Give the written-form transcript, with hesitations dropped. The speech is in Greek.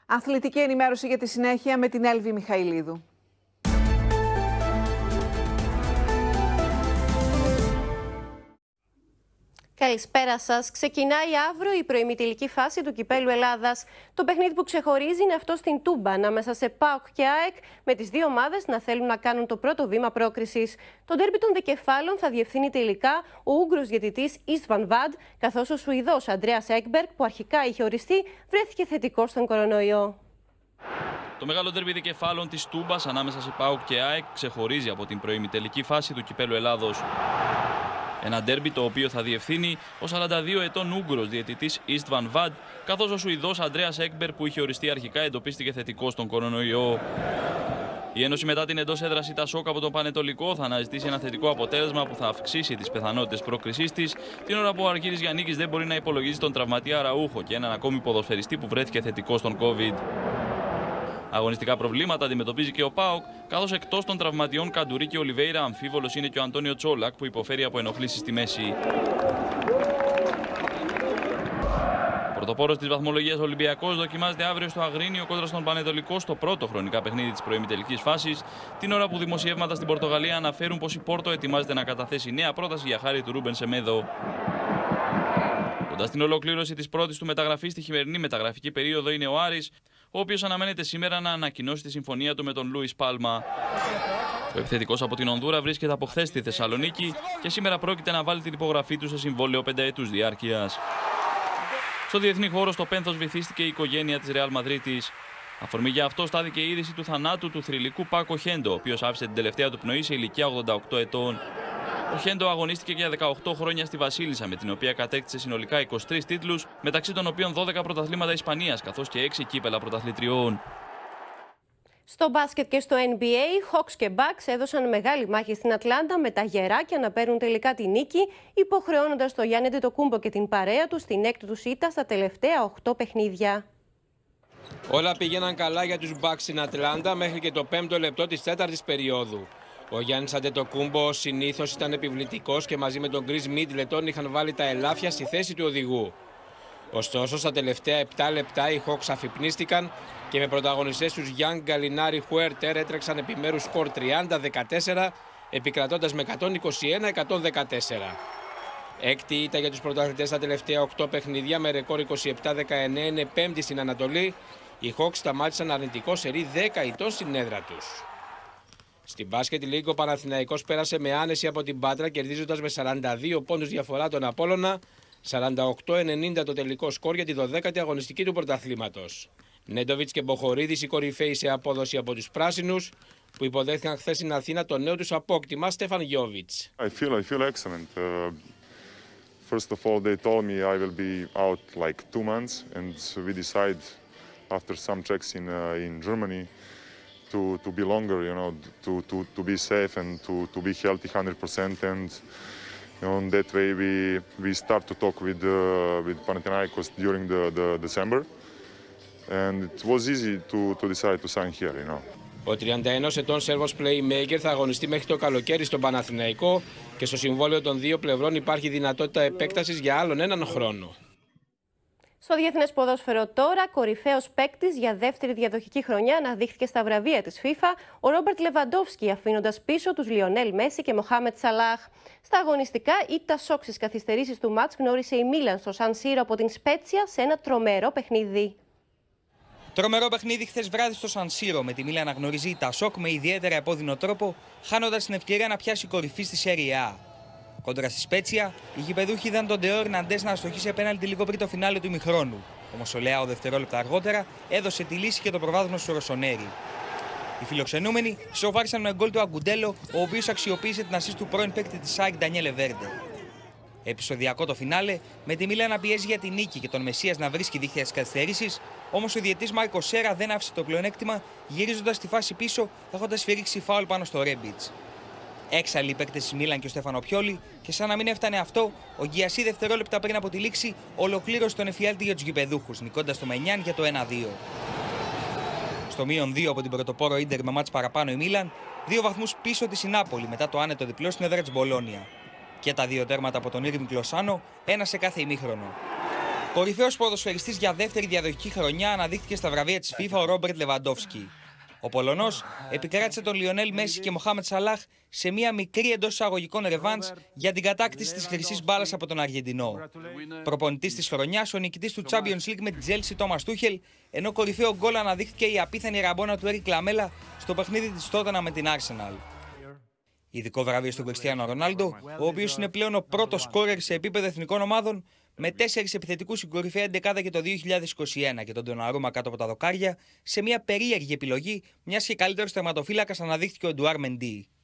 Αθλητική ενημέρωση για τη συνέχεια με την Έλβη Μιχαηλίδου. Καλησπέρα σας. Ξεκινάει αύριο η προημιτελική φάση του Κυπέλλου Ελλάδας. Το παιχνίδι που ξεχωρίζει είναι αυτό στην Τούμπα, ανάμεσα σε ΠΑΟΚ και ΑΕΚ, με τις δύο ομάδες να θέλουν να κάνουν το πρώτο βήμα πρόκρισης. Το ντέρμπι των δικεφάλων θα διευθύνει τελικά ο Ούγγρος διαιτητής Ιστβαν Βαντ, καθώς ο Σουηδός Αντρέας Έκμπεργκ, που αρχικά είχε οριστεί, βρέθηκε θετικός στον κορονοϊό. Το μεγάλο ντέρμπι δικεφάλων της Τούμπας ανάμεσα σε ΠΑΟΚ και ΑΕΚ ξεχωρίζει από την προημιτελική φάση του Κυπέλλου Ελλάδος. Ένα ντέρμπι το οποίο θα διευθύνει ο 42 ετών Ούγγρος διαιτητής Ιστβαν Βαντ, καθώς ο Σουηδός Αντρέας Έκμπεργκ, που είχε οριστεί αρχικά, εντοπίστηκε θετικός στον κορονοϊό. Η Ένωση μετά την εντός έδραση Τασόκ από τον Πανετολικό θα αναζητήσει ένα θετικό αποτέλεσμα που θα αυξήσει τις πιθανότητες πρόκρισής της, την ώρα που ο Αργύρης Γιαννίκης δεν μπορεί να υπολογίζει τον τραυματία Αραούχο και έναν ακόμη ποδοσφαιριστή που βρέθηκε θετικό στον COVID. Αγωνιστικά προβλήματα αντιμετωπίζει και ο ΠΑΟΚ, καθώς εκτός των τραυματιών Καντουρί και Ολιβέιρα, αμφίβολος είναι και ο Αντώνιο Τσόλακ, που υποφέρει από ενοχλήσεις στη μέση. Πρωτοπόρος της βαθμολογίας Ολυμπιακός δοκιμάζεται αύριο στο Αγρίνιο κόντρα στον Πανετολικό στο πρώτο χρονικά παιχνίδι της προημιτελικής φάσης, την ώρα που δημοσιεύματα στην Πορτογαλία αναφέρουν πως η Πόρτο ετοιμάζεται να καταθέσει νέα πρόταση για χάρη του Ρούμπεν Σεμέδο. Κοντά στην ολοκλήρωση της πρώτης του μεταγραφής στη χειμερινή μεταγραφική περίοδο είναι ο Άρης, ο οποίος αναμένεται σήμερα να ανακοινώσει τη συμφωνία του με τον Λούις Πάλμα. Ο επιθετικός από την Ονδούρα βρίσκεται από χθες στη Θεσσαλονίκη και σήμερα πρόκειται να βάλει την υπογραφή του σε συμβόλαιο 5ετούς διάρκειας. Στο διεθνή χώρο, στο Πένθος βυθίστηκε η οικογένεια της Ρεάλ Μαδρίτης. Αφορμή για αυτό στάθηκε η είδηση του θανάτου του θρυλικού Πάκο Χέντο, ο οποίος άφησε την τελευταία του πνοή σε ηλικία 88 ετών. Ο Χέντο αγωνίστηκε για 18 χρόνια στη Βασίλισσα, με την οποία κατέκτησε συνολικά 23 τίτλους, μεταξύ των οποίων 12 πρωταθλήματα Ισπανίας, καθώς και 6 κύπελα πρωταθλητριών. Στο μπάσκετ και στο NBA, Hawks και Bucks έδωσαν μεγάλη μάχη στην Ατλάντα με τα γεράκια να παίρνουν τελικά τη νίκη, υποχρεώνοντας τον Γιάννη Αντετοκούμπο και την παρέα του στην έκτη τους ήττα στα τελευταία 8 παιχνίδια. Όλα πήγαιναν καλά για τους Bucks στην Ατλάντα μέχρι και το 5ο λεπτό της 4ης περίοδου. Ο Γιάννης Αντετοκούμπο συνήθως ήταν επιβλητικός και μαζί με τον Chris Middleton είχαν βάλει τα ελάφια στη θέση του οδηγού. Ωστόσο, στα τελευταία 7 λεπτά οι Hawks αφυπνίστηκαν και με πρωταγωνιστές τους Young, Γκαλινάρη, Χουέρτερ έτρεξαν επιμέρους σκορ 30-14, επικρατώντας με 121-114. Έκτη ήττα για τους πρωταθλητές στα τελευταία 8 παιχνίδια με ρεκόρ 27-19, είναι πέμπτη στην Ανατολή. Οι Hawks σταμάτησαν αρνητικό σερί 10 ηττών στην έδρα τους. Στην Basket League ο Παναθηναϊκός πέρασε με άνεση από την Πάτρα, κερδίζοντας με 42 πόντους διαφορά τον Απόλλωνα, 48-90 το τελικό σκορ για τη 12η αγωνιστική του πρωταθλήματος. Νέντοβιτς και Μποχορίδης οι κορυφαίοι σε απόδοση από τους πράσινους, που υποδέχθηκαν χθες στην Αθήνα το νέο τους απόκτημα Στέφαν Γιόβιτς. I feel excellent. First of all, they told me I will be out like 2 months, and we decide after some checks in Germany to be longer, you know, to be safe and to be healthy 100%, and on that way we start to talk with Panathinaikos during the December, and it was easy to decide to sign here, you know. Ο 31 ετών Σέρβος playmaker θα αγωνιστεί μέχρι το καλοκαίρι στον Παναθηναϊκό και στο συμβόλαιο των δύο πλευρών υπάρχει δυνατότητα επέκτασης για άλλον έναν χρόνο. Στο διεθνές ποδόσφαιρο τώρα, κορυφαίος παίκτης για δεύτερη διαδοχική χρονιά αναδείχθηκε στα βραβεία της FIFA ο Ρόμπερτ Λεβαντόφσκι, αφήνοντας πίσω τους Λιονέλ Μέση και Μοχάμετ Σαλάχ. Στα αγωνιστικά, η Τασόκ στις καθυστερήσεις του μάτς γνώρισε η Μίλαν στο Σαν Σύρο από την Σπέτσια σε ένα τρομερό παιχνίδι. Τρομερό παιχνίδι χθες βράδυ στο Σαν Σύρο, με τη Μίλαν να γνωρίζει η Τασόκ με ιδιαίτερα επώδυνο τρόπο, χάνοντας την ευκαιρία να πιάσει κορυφή στη Serie A. Κόντρα στη Σπέτσια, οι γηπεδούχοι είδαν τον Ντεό Ερναντές να αστοχίσει πέναλτι λίγο πριν το φινάλε του ημιχρόνου. Όμως ο Λεάο δευτερόλεπτα αργότερα έδωσε τη λύση και το προβάδισμα στο Ροσονέρι. Οι φιλοξενούμενοι σοβάρισαν με γκολ του Αγκουντέλο, ο οποίος αξιοποίησε την ασίστ του πρώην παίκτη της ΑΕΚ Ντανιέλε Βέρντε. Επεισοδιακό το φινάλε, με τη Μίλαν να πιέζει για την νίκη και τον Μεσσίας να βρίσκει δίχτυα στις καθυστερήσεις, όμως ο διαιτής Μάρκο Σέρα δεν άφησε το πλεονέκτημα, γυρίζοντας τη φάση πίσω, έχοντας σφυρίξει φάουλ πάνω στο Ρέμπιτς. Έξαλλοι οι παίκτες της Μίλαν και ο Στέφανο Πιόλι, και σαν να μην έφτανε αυτό, ο Γκιασί δευτερόλεπτα πριν από τη λήξη ολοκλήρωσε τον εφιάλτη για τους γηπεδούχους, νικώντας το Μενιάν για το 1-2. Στο -2 από την πρωτοπόρο Ίντερ με μάτς παραπάνω η Μίλαν, 2 βαθμούς πίσω της η Νάπολη μετά το άνετο διπλό στην έδρα της Μπολόνια. Και τα 2 τέρματα από τον Ήρμη Κλωσάνο, ένα σε κάθε ημίχρονο. Κορυφαίος ποδοσφαιριστής για δεύτερη διαδοχική χρονιά αναδείχθηκε στα βραβεία της FIFA ο Ρόμπερτ Λεβαντόφσκι. Ο Πολωνός επικράτησε τον Λιονέλ Μέση και Μοχάμετ Σαλάχ σε μια μικρή εντός εισαγωγικών ρεβάνς για την κατάκτηση της χρυσής μπάλας από τον Αργεντινό. Προπονητής της χρονιάς, ο νικητής του Champions League με τη Chelsea Τόμας Τούχελ, ενώ κορυφαίο γκολ αναδείχθηκε η απίθανη ραμπόνα του Έρικ Λαμέλα στο παιχνίδι της Τότεναμ με την Arsenal. Ειδικό βραβείο στον Κριστιάνο Ρονάλντο, ο οποίος είναι πλέον ο πρώτος σκόρερ σε επίπεδο εθνικών ομάδων, με 4 επιθετικούς στην κορυφαία εντεκάδα για το 2021 και τον Ντοναρούμα κάτω από τα δοκάρια, σε μια περίεργη επιλογή, μιας και καλύτερος τερματοφύλακας αναδείχθηκε ο Εντουάρ Μεντί.